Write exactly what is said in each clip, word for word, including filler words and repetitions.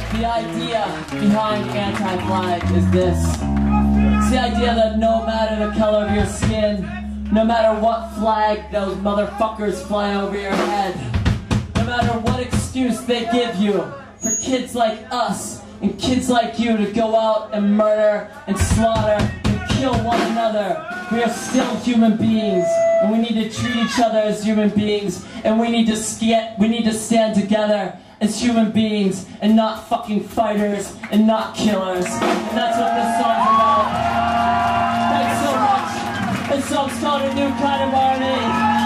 The idea behind anti-flag is this. It's the idea that no matter the color of your skin, no matter what flag those motherfuckers fly over your head, no matter what excuse they give you for kids like us and kids like you to go out and murder and slaughter and kill one another, we are still human beings, and we need to treat each other as human beings, and we need to st- we need to stand together as human beings and not fucking fighters and not killers. And that's what this song's about. Thanks so much. This song's called A New Kind of Army.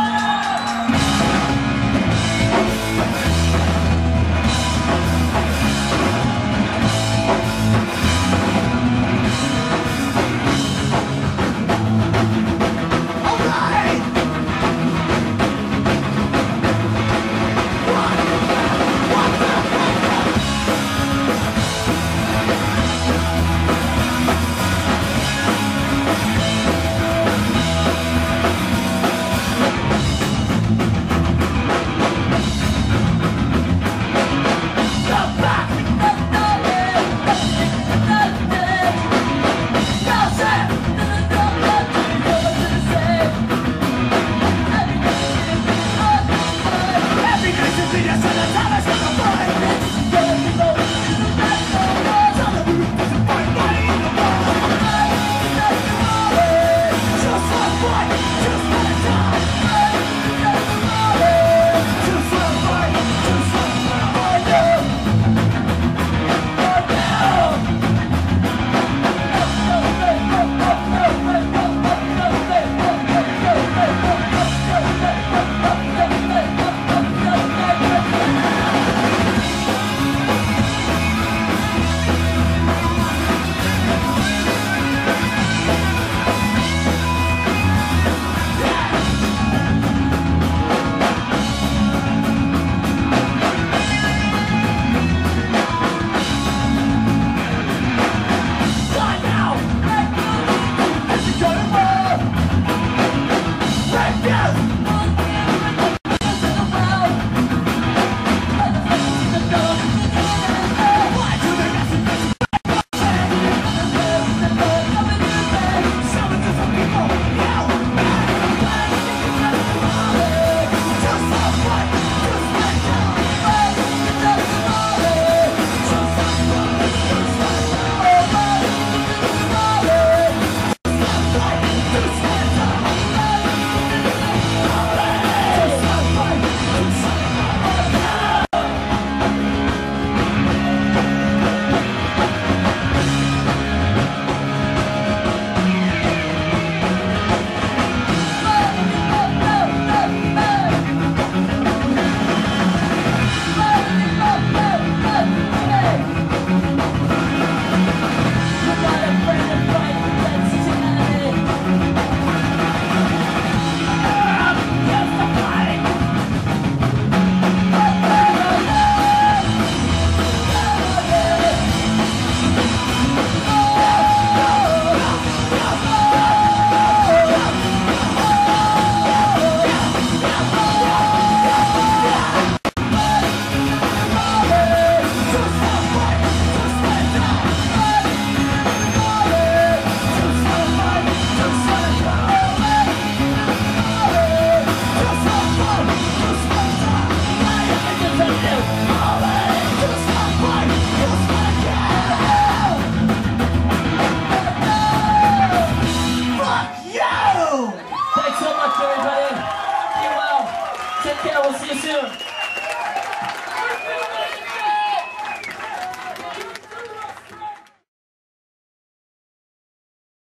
Thanks so much, everybody. Be well. Take care. We'll see you soon.